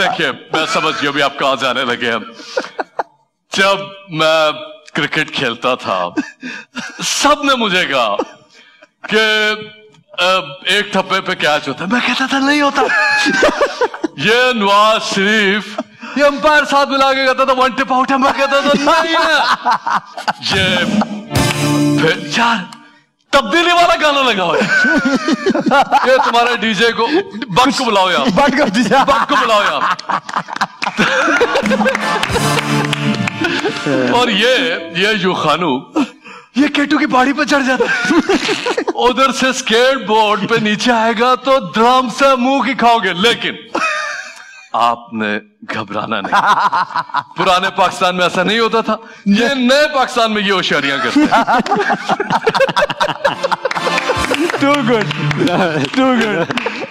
देखिए मैं समझ गया भी आप कहां जाने लगे हैं। जब मैं क्रिकेट खेलता था सब ने मुझे कहा कि एक थप्पे पे कैच होता है, मैं कहता था नहीं होता। ये नवाज शरीफ ये अंपायर साथ मिला के कहता था 1 टिप आउट है, मैं कहता था नहीं है। ये फिर यार तब्दीली वाला गाना लगा हुआ है। ये तुम्हारे डीजे को बट को बुलाओ यार, बट को बुलाओ यार। और ये यूखानू ये केटू की बाड़ी पे चढ़ जाता है, उधर से स्केट बोर्ड पे नीचे आएगा तो ड्रम से मुंह की खाओगे। लेकिन आपने घबराना नहीं, पुराने पाकिस्तान में ऐसा नहीं होता था, ये नए पाकिस्तान में ये होशियारियां करते हैं। To good